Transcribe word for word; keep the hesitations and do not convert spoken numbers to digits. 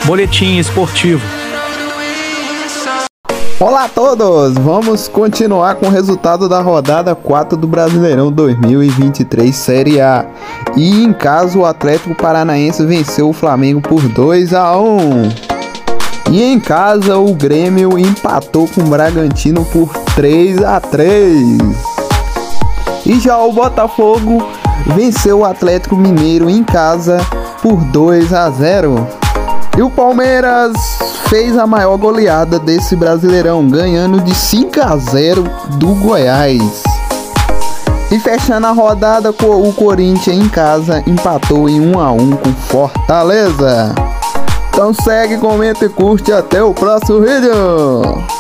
Boletim Esportivo. Olá a todos, vamos continuar com o resultado da rodada quatro do Brasileirão dois mil e vinte e três Série A. E em casa o Atlético Paranaense venceu o Flamengo por dois a um. E em casa o Grêmio empatou com o Bragantino por três a três. E já o Botafogo venceu o Atlético Mineiro em casa por dois a zero. E o Palmeiras fez a maior goleada desse Brasileirão, ganhando de cinco a zero do Goiás. E fechando a rodada, o Corinthians em casa empatou em um a um com Fortaleza. Então segue, comenta e curte, até o próximo vídeo.